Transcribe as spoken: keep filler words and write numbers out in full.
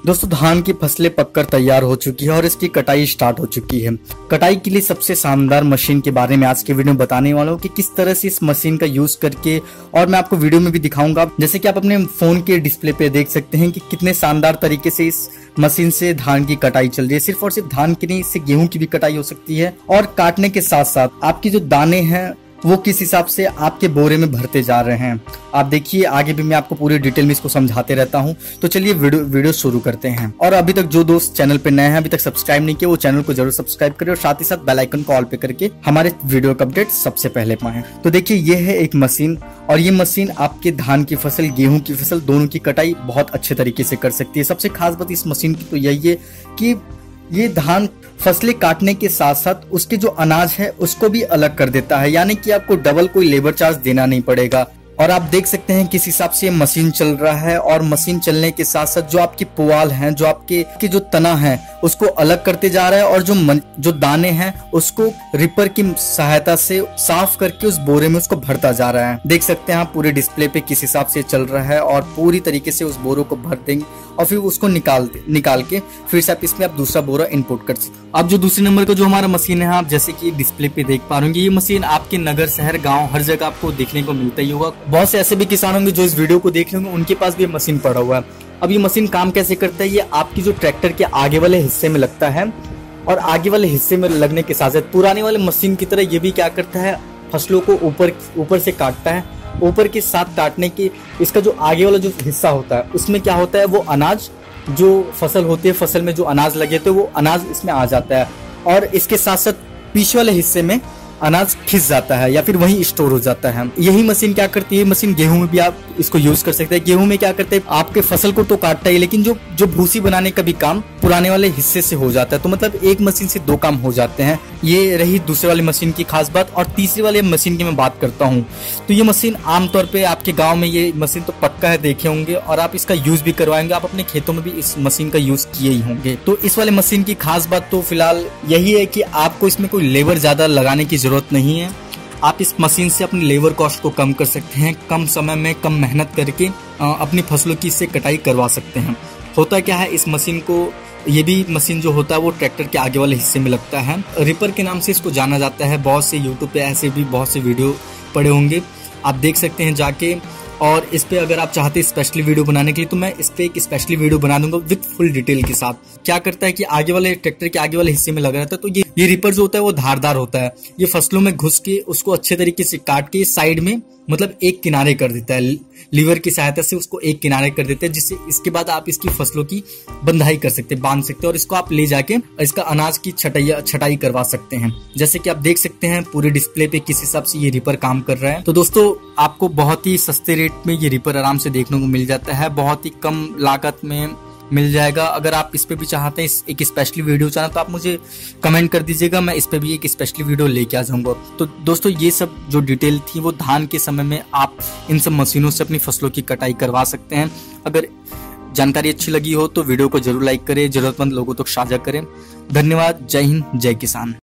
दोस्तों धान की फसलें पककर तैयार हो चुकी है और इसकी कटाई स्टार्ट हो चुकी है। कटाई के लिए सबसे शानदार मशीन के बारे में आज के वीडियो में बताने वाला हूँ कि किस तरह से इस मशीन का यूज करके, और मैं आपको वीडियो में भी दिखाऊंगा। जैसे कि आप अपने फोन के डिस्प्ले पे देख सकते हैं कि कितने शानदार तरीके से इस मशीन से धान की कटाई चल रही है। सिर्फ और सिर्फ धान की नहीं, इससे गेहूं की भी कटाई हो सकती है। और काटने के साथ साथ आपकी जो दाने हैं वो किस हिसाब से आपके बोरे में भरते जा रहे हैं, आप देखिए। आगे भी मैं आपको पूरी डिटेल में इसको समझाते रहता हूं। तो चलिए वीडियो वीडियो शुरू करते हैं। और अभी तक जो दोस्त चैनल पे नए हैं, अभी तक सब्सक्राइब नहीं किया, वो चैनल को जरूर सब्सक्राइब करें और साथ ही साथ बेल आइकन को ऑल पे करके हमारे वीडियो का अपडेट सबसे पहले पाएं। तो देखिए ये है एक मशीन, और ये मशीन आपके धान की फसल, गेहूं की फसल दोनों की कटाई बहुत अच्छे तरीके से कर सकती है। सबसे खास बात इस मशीन की तो यही है कि ये धान फसलें काटने के साथ साथ उसके जो अनाज है उसको भी अलग कर देता है, यानी कि आपको डबल कोई लेबर चार्ज देना नहीं पड़ेगा। और आप देख सकते हैं किस हिसाब से मशीन चल रहा है, और मशीन चलने के साथ साथ जो आपकी पुआल हैं, जो आपके के जो तना है उसको अलग करते जा रहा है, और जो मन, जो दाने हैं उसको रिपर की सहायता से साफ करके उस बोरे में उसको भरता जा रहा है। देख सकते हैं आप पूरे डिस्प्ले पे किस हिसाब से चल रहा है, और पूरी तरीके से उस बोरों को भर देंगे और फिर उसको निकाल निकाल के फिर से आप इसमें आप दूसरा बोरा इनपुट कर सकते। अब जो दूसरे नंबर का जो हमारा मशीन है, आप जैसे कि डिस्प्ले पे देख पा रहे होंगे, ये मशीन आपके नगर, शहर, गाँव हर जगह आपको देखने को मिलता ही होगा। बहुत से ऐसे भी किसान होंगे जो इस वीडियो को देख रहे होंगे, उनके पास भी मशीन पड़ा हुआ है। अब ये मशीन काम कैसे करता है, ये आपकी जो ट्रैक्टर के आगे वाले हिस्से में लगता है, और आगे वाले हिस्से में लगने के साथ साथ पुराने वाले मशीन की तरह ये भी क्या करता है, फसलों को ऊपर ऊपर से काटता है। ऊपर के साथ काटने की इसका जो आगे वाला जो हिस्सा होता है उसमें क्या होता है, वो अनाज जो फसल होती है, फसल में जो अनाज लगे थे वो अनाज इसमें आ जाता है, और इसके साथ साथ पीछे वाले हिस्से में अनाज खिस जाता है या फिर वहीं स्टोर हो जाता है। यही मशीन क्या करती है, मशीन गेहूं में भी आप इसको यूज कर सकते हैं। गेहूं में क्या करते हैं, आपके फसल को तो काटता है, लेकिन जो जो भूसी बनाने का भी काम पुराने वाले हिस्से से हो जाता है। तो मतलब एक मशीन से दो काम हो जाते हैं। ये रही दूसरे वाली मशीन की खास बात। और तीसरी वाली मशीन की मैं बात करता हूँ, तो ये मशीन आमतौर पर आपके गाँव में ये मशीन तो पक्का है देखे होंगे, और आप इसका यूज भी करवाएंगे। आप अपने खेतों में भी इस मशीन का यूज किए ही होंगे। तो इस वाले मशीन की खास बात तो फिलहाल यही है कि आपको इसमें कोई लेबर ज्यादा लगाने की जरूरत नहीं है। आप इस मशीन से अपनी लेबर कॉस्ट को कम कर सकते हैं, कम समय में कम मेहनत करके अपनी फसलों की इससे कटाई करवा सकते हैं। होता क्या है, इस मशीन को, ये भी मशीन जो होता है वो ट्रैक्टर के आगे वाले हिस्से में लगता है। रिपर के नाम से इसको जाना जाता है। बहुत से यूट्यूब पे ऐसे भी बहुत से वीडियो पड़े होंगे, आप देख सकते हैं जाके। और इस पे अगर आप चाहते हैं स्पेशली वीडियो बनाने के लिए, तो मैं इस पे एक स्पेशली वीडियो बना दूंगा विद फुल डिटेल के साथ। क्या करता है कि आगे वाले ट्रैक्टर के आगे वाले हिस्से में लगा रहता है, तो ये ये रिपर जो होता है वो धारदार होता है। ये फसलों में घुस के उसको अच्छे तरीके से काट के साइड में, मतलब एक किनारे कर देता है। लीवर की सहायता से उसको एक किनारे कर देते हैं, जिससे इसके बाद आप इसकी फसलों की बंधाई कर सकते हैं, बांध सकते हैं, और इसको आप ले जाके इसका अनाज की छटाई छटाई करवा सकते हैं। जैसे कि आप देख सकते हैं पूरे डिस्प्ले पे किस हिसाब से ये रिपर काम कर रहा है। तो दोस्तों आपको बहुत ही सस्ते रेट में ये रिपर आराम से देखने को मिल जाता है, बहुत ही कम लागत में मिल जाएगा। अगर आप इस पे भी चाहते हैं एक स्पेशली वीडियो चाहना, तो आप मुझे कमेंट कर दीजिएगा, मैं इस पे भी एक स्पेशली वीडियो लेके आ जाऊंगा। तो दोस्तों ये सब जो डिटेल थी वो धान के समय में आप इन सब मशीनों से अपनी फसलों की कटाई करवा सकते हैं। अगर जानकारी अच्छी लगी हो तो वीडियो को जरूर लाइक करें, जरूरतमंद लोगों तक साझा करें। धन्यवाद। जय हिंद, जय किसान।